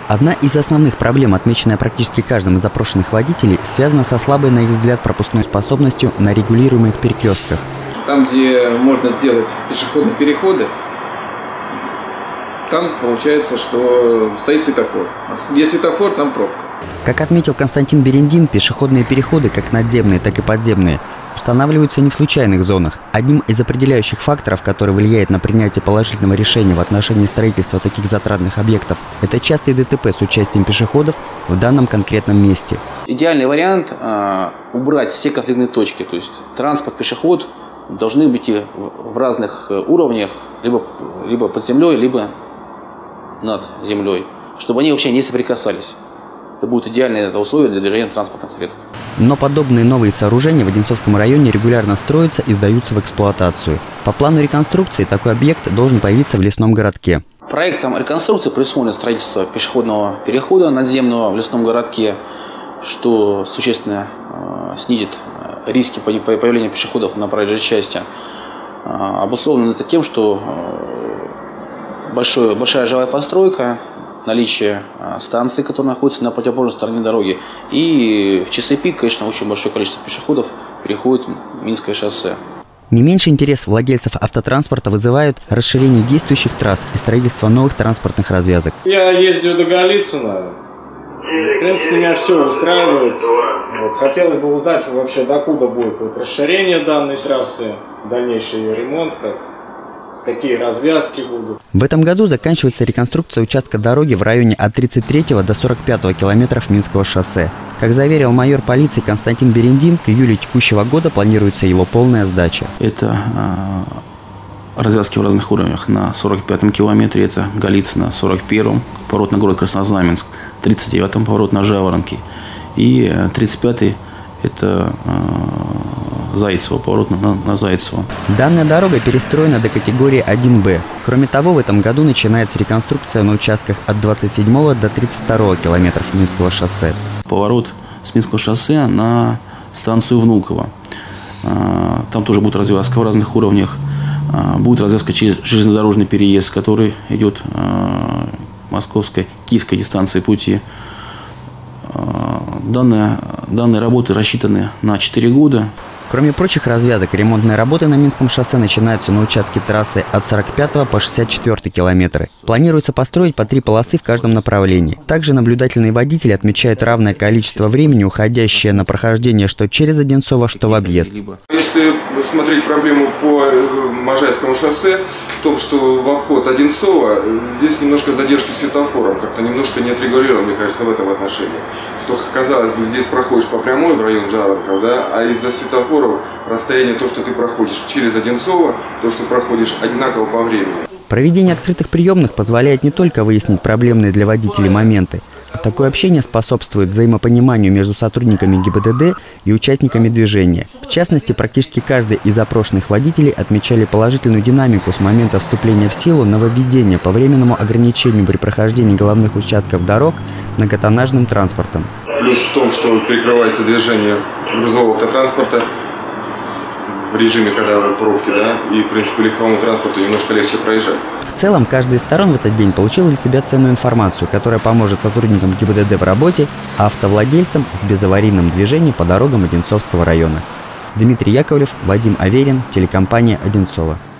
Одна из основных проблем, отмеченная практически каждым из опрошенных водителей, связана со слабой, на их взгляд, пропускной способностью на регулируемых перекрестках. Там, где можно сделать пешеходные переходы, там получается, что стоит светофор. А где светофор, там пробка. Как отметил Константин Берендин, пешеходные переходы, как надземные, так и подземные, устанавливаются не в случайных зонах. Одним из определяющих факторов, который влияет на принятие положительного решения в отношении строительства таких затратных объектов, это частые ДТП с участием пешеходов в данном конкретном месте. Идеальный вариант убрать все конфликтные точки, то есть транспорт, пешеход должны быть в разных уровнях, либо под землей, либо над землей, чтобы они вообще не соприкасались. Это будет идеальное условие для движения транспортных средств. Но подобные новые сооружения в Одинцовском районе регулярно строятся и сдаются в эксплуатацию. По плану реконструкции такой объект должен появиться в лесном городке. Проектом реконструкции предусмотрено строительство пешеходного перехода надземного в лесном городке, что существенно снизит риски появления пешеходов на проезжей части. Обусловлено это тем, что большая жилая постройка, наличие станций, которые находятся на противоположной стороне дороги. И в часы пик, конечно, очень большое количество пешеходов переходит Минское шоссе. Не меньше интерес владельцев автотранспорта вызывают расширение действующих трасс и строительство новых транспортных развязок. Я ездил до Голицына. В принципе, меня все устраивает. Хотелось бы узнать вообще, докуда будет расширение данной трассы, дальнейший ее ремонт, какие развязки будут. В этом году заканчивается реконструкция участка дороги в районе от 33 до 45 километров Минского шоссе. Как заверил майор полиции Константин Берендин, к июлю текущего года планируется его полная сдача. Это развязки в разных уровнях. На 45-м километре это Голицыно, 41-м поворот на город Краснознаменск, 39-м поворот на Жаворонки и 35-й это Зайцево, поворот на Зайцево. Данная дорога перестроена до категории 1Б. Кроме того, в этом году начинается реконструкция на участках от 27 до 32 километров Минского шоссе. Поворот с Минского шоссе на станцию Внуково. Там тоже будет развязка в разных уровнях. Будет развязка через железнодорожный переезд, который идет московской, киевской дистанции пути. Данные работы рассчитаны на 4 года. Кроме прочих развязок, ремонтные работы на Минском шоссе начинаются на участке трассы от 45 по 64 километры. Планируется построить по 3 полосы в каждом направлении. Также наблюдательные водители отмечают равное количество времени, уходящее на прохождение что через Одинцово, что в объезд. Если смотреть проблему по Можайскому шоссе, в том, что в обход Одинцова здесь немножко задержки светофором, как-то немножко не отрегулировано, мне кажется, в этом отношении. Что, казалось бы, здесь проходишь по прямой в район Жаворонков, да, а из-за светофора расстояние, то, что ты проходишь через Одинцово, то, что проходишь, одинаково по времени. Проведение открытых приемных позволяет не только выяснить проблемные для водителей моменты. Такое общение способствует взаимопониманию между сотрудниками ГИБДД и участниками движения. В частности, практически каждый из опрошенных водителей отмечали положительную динамику с момента вступления в силу нововведения по временному ограничению при прохождении головных участков дорог многотоннажным транспортом. Плюс в том, что перекрывается движение грузового автотранспорта в режиме, когда пробки, да, и, в принципе, легковому транспорту немножко легче проезжать. В целом, каждая из сторон в этот день получила для себя ценную информацию, которая поможет сотрудникам ГИБДД в работе, а автовладельцам в безаварийном движении по дорогам Одинцовского района. Дмитрий Яковлев, Вадим Аверин, телекомпания «Одинцово».